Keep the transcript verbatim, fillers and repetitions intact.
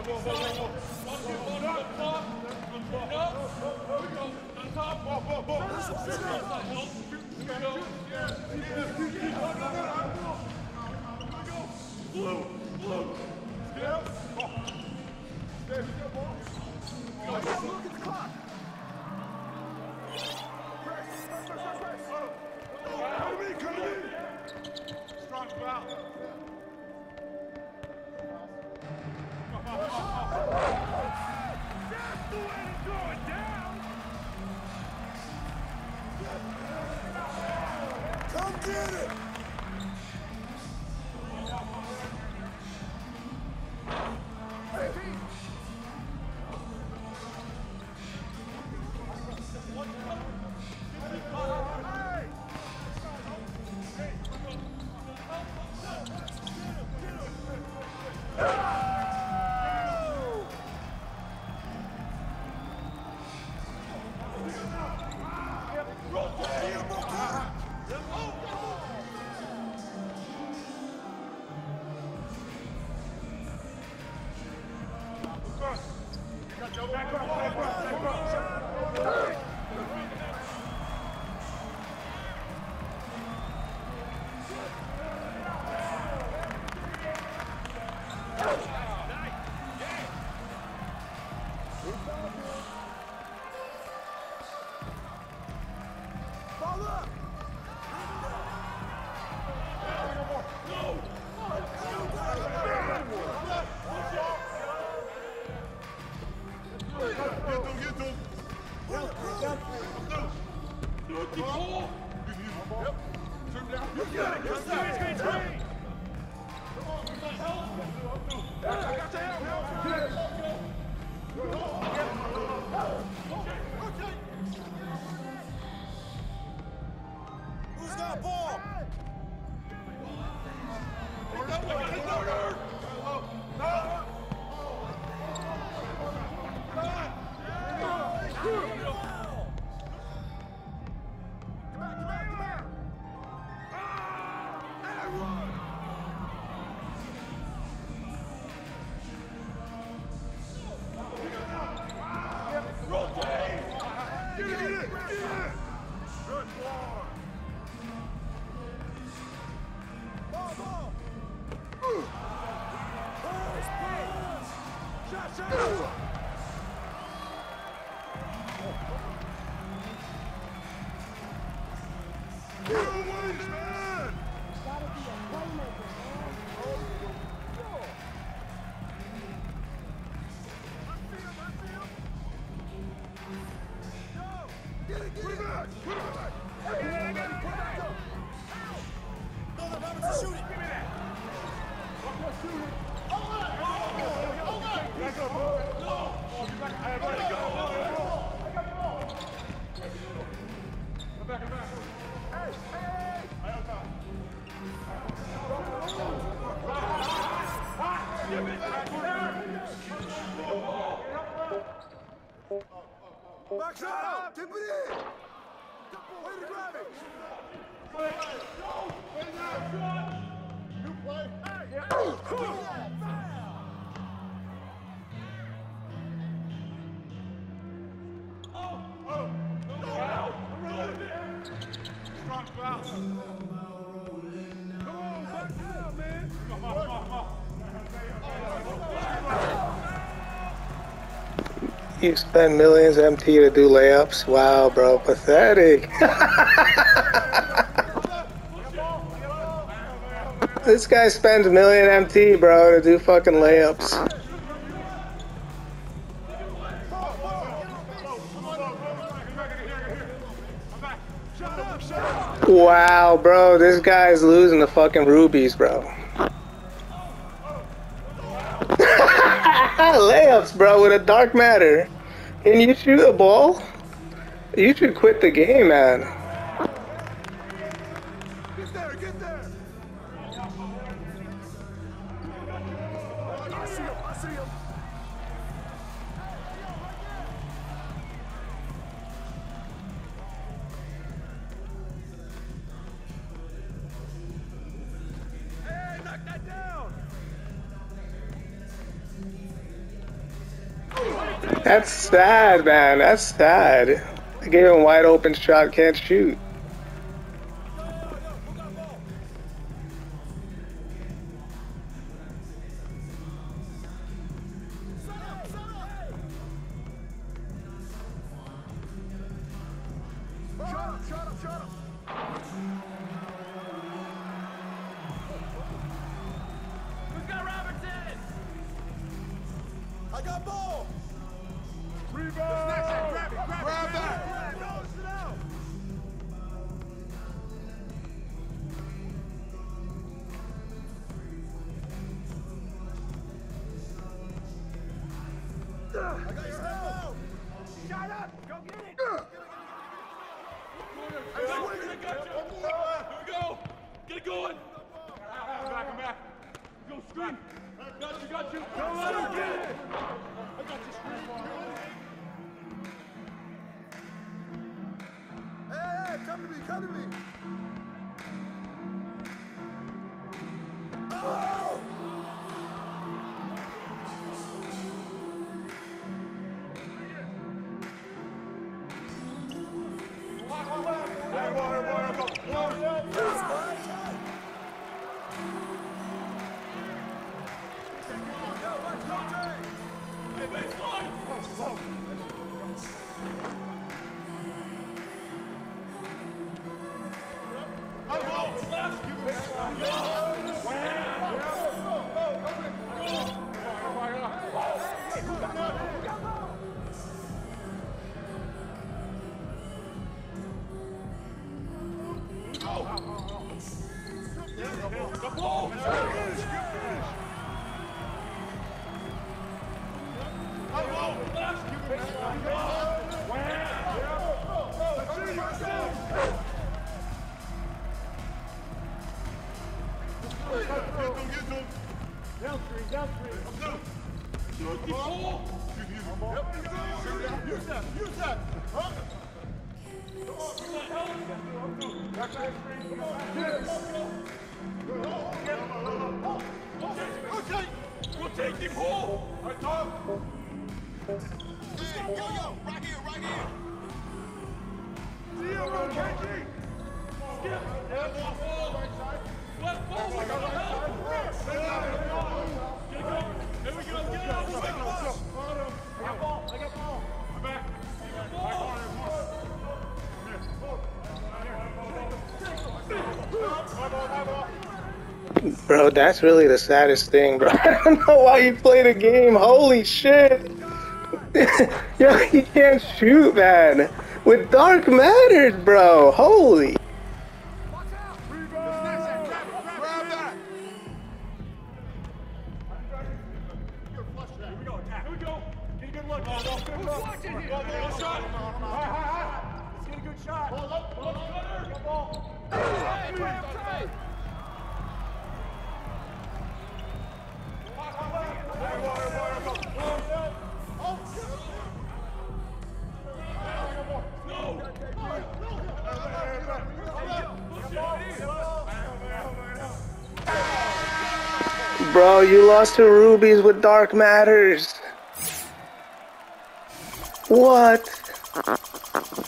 You spend millions M T to do layups? Wow, bro, pathetic. This guy spends a million M T, bro, to do fucking layups. Wow, bro, this guy's losing the fucking rubies, bro. Layups, bro, with a dark matter. Can you shoot a ball? You should quit the game, man. Get there, get there. I see him, I see him. Hey, knock that down. That's sad, man. That's sad. I gave him a wide open shot, can't shoot. I got ball! Rebound! Grab it! Grab, grab that! I got your help! Shut up! Go get it! I got you! Here we go! Get it going! Come back, come back! Go screen! Got you, got you! Don't let him get it! I got you, screen! Hey, hey, come to me, come to me! Oh! Down three, down three. Shoot the ball. Use that, use that. Huh? Okay, rotate him home. Right, Tom. Yo, yo, right here, right here. Zero, K G. Skip. Left ball. Left ball. Here we go. Get it out. I got ball. I got ball. I'm back. Bro, that's really the saddest thing, bro. I don't know why you play the game. Holy shit. Yo, he can't shoot, man. With dark matters, bro. Holy. Bro, you lost to Rubies with dark matters. What?